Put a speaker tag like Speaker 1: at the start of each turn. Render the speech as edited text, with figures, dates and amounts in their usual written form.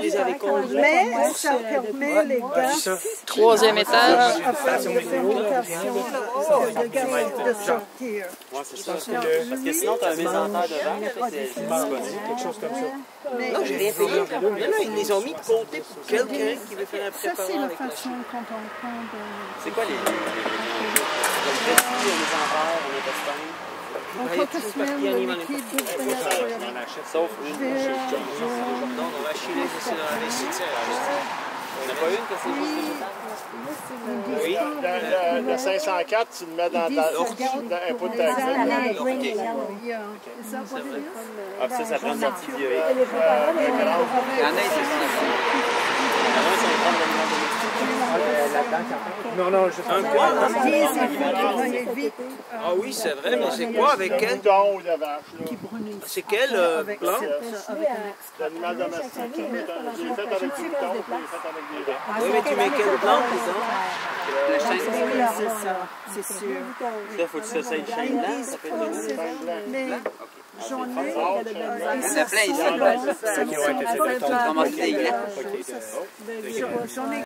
Speaker 1: les avez conduits.
Speaker 2: Mais ça permet les gars...
Speaker 3: Troisième étage.
Speaker 2: Afin de fermentation de gaz de sortir.
Speaker 1: Ouais, c'est ça. Parce que sinon, tu as un mésenteur devant.
Speaker 4: Quelque chose comme ça.
Speaker 1: Non, j'ai rien payé. Non, ils les ont mis de côté pour quelqu'un qui veut faire un
Speaker 2: Ça, c'est
Speaker 1: préparant
Speaker 2: la
Speaker 1: avec la
Speaker 2: façon quand on prend de...
Speaker 1: C'est quoi les mésenteurs, on est testin?
Speaker 2: On peut que se mettre le liquide
Speaker 1: Sauf une. Non, on va chiler ici dans la vestiaire. On n'a pas une que c'est juste
Speaker 4: Oui. Le 504, tu le mets dans un pot de taxi.
Speaker 1: Ah, ça prend de l'antibiotique.
Speaker 5: Il y en a,
Speaker 4: Non, non, juste
Speaker 1: un quoi? Ah oui, c'est vrai, mais c'est quoi avec quel?
Speaker 4: Mouton ou de vache.
Speaker 1: C'est quelle plante?
Speaker 4: L'animal domestique. Il est fait avec du mouton, puis il est fait avec des vaches.
Speaker 1: Oui, mais tu mets quelle plante, disons?
Speaker 5: le chêne.
Speaker 2: C'est ça, c'est sûr.
Speaker 1: Là, faut que ça soit le chêne blanc, ça peut être
Speaker 2: Mais j'en ai...
Speaker 5: Il y en a plein ici.
Speaker 2: Ça
Speaker 5: Comment c'est
Speaker 2: J'en ai